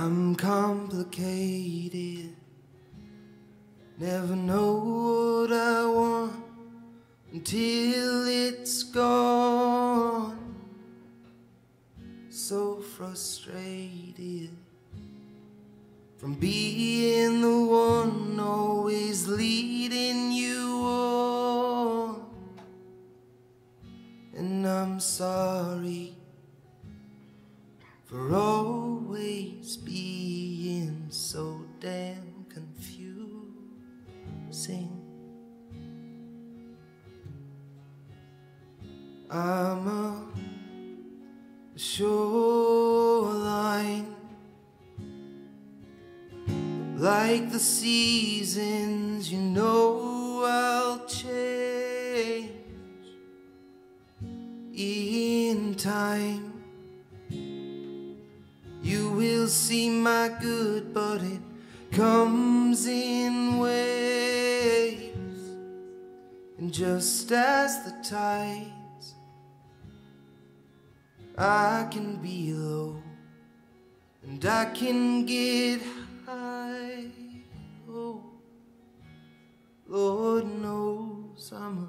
I'm complicated, never know what I want until it's gone. So frustrated from being the one always leading you on. And I'm sorry for always being so damn confusing. I'm a shoreline, like the seasons, you know I'll change in time. You will see my good, but it comes in waves. And just as the tides, I can be low and I can get high. Oh, Lord knows I'm a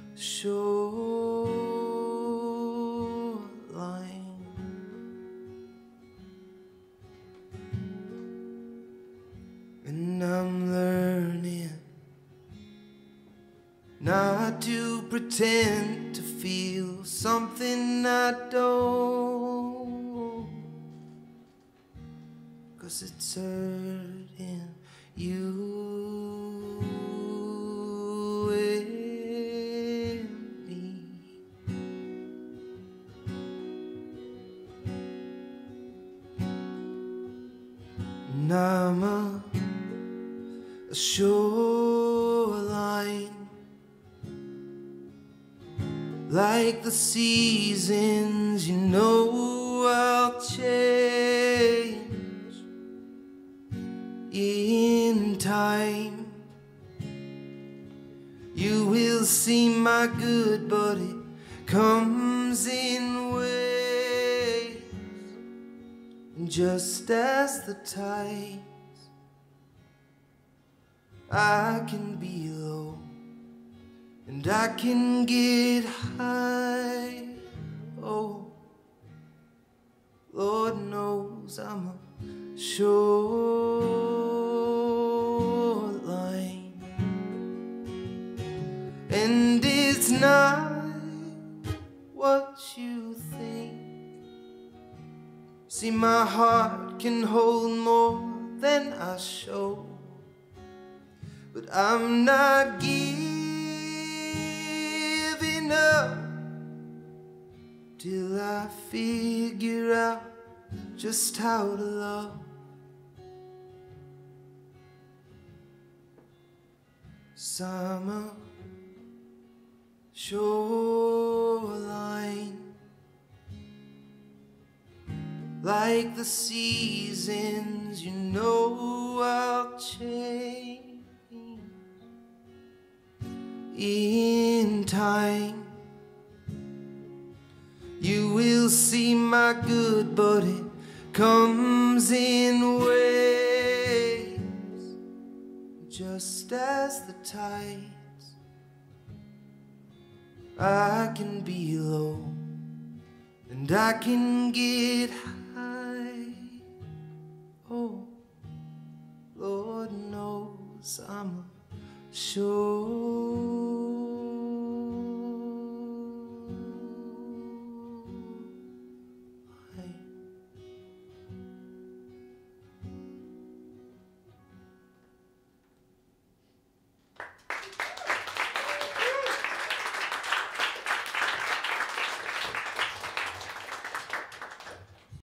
shoreline. And I'm learning not to pretend to feel something I don't, 'cause it's hurting you and me. And I'm a shoreline, like the seasons, you know I'll change in time. You will see my good, but it comes in waves. And just as the tides, I can be low and I can get high. Oh, Lord knows I'm a shoreline. And it's not what you think. See, my heart can hold more than I show, but I'm not giving up till I figure out just how to love. So I'm a shoreline, like the seasons, you know I'll change in time. You will see my good, but it comes in waves. Just as the tides, I can be low and I can get high. Oh, Lord knows I'm a shoreline.